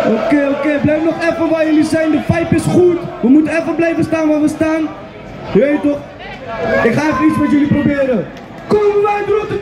Oké, blijf nog even waar jullie zijn. De vibe is goed. We moeten even blijven staan waar we staan. Je weet toch? Ik ga even iets met jullie proberen. Komen wij uit Rotterdam!